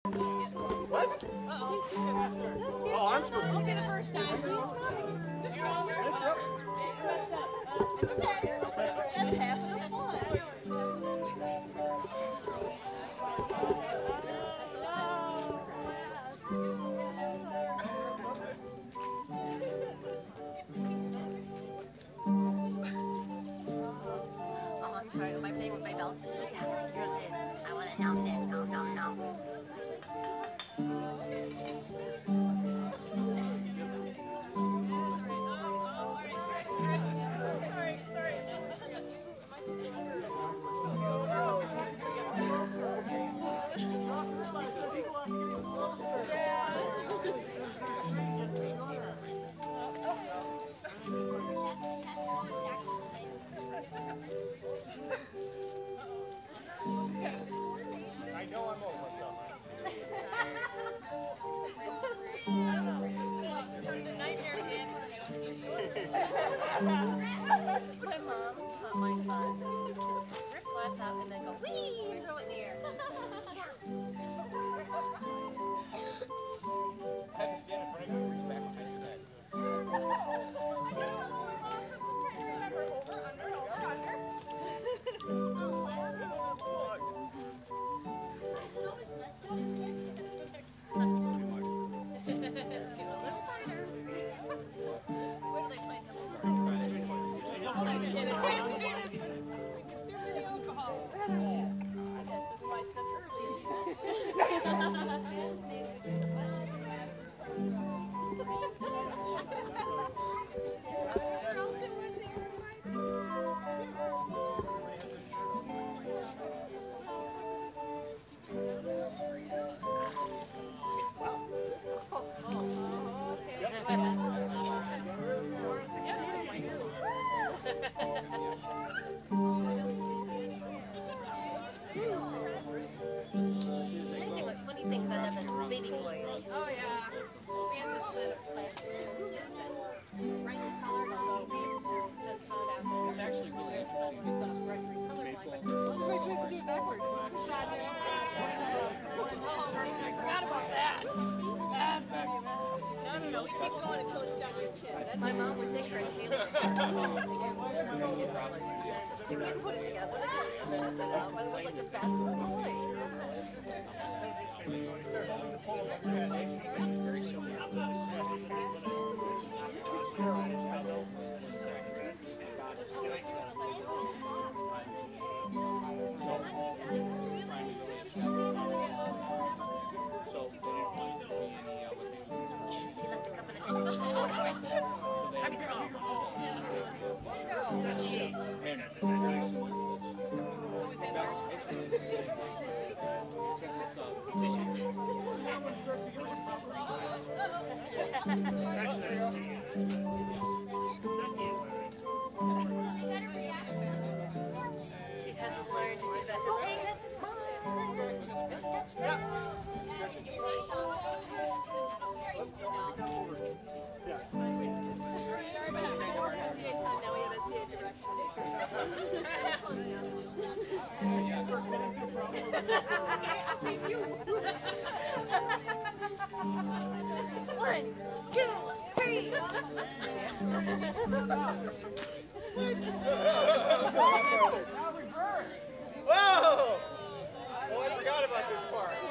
What? Oh, I'm supposed to be the first time. It's okay. That's half of the fun. Oh, I'm sorry. Am I playing with my belt? Yeah. Yours is. I want to nom that. Nom, nom, nom. I know I'm over myself. The nightmare dance for the OCD. My mom taught my son to rip glass out and then go wee and throw it in the air. I had to stand in front of you and reach back behind his head. Amazing what funny things end up as baby boys. Oh yeah. We have this brightly colored since found out. It's actually really interesting. Wait, we can do it backwards. I forgot about that. No, we keep going until it's down your chin. My mom would take her inhaler. You couldn't put it together. It was like the best little toy. She left a cup in the chicken. She hasn't learned to do that. Hey, that's mine. Now we have SCA direction. 1, 2, 3. Whoa! Oh, I forgot about this part.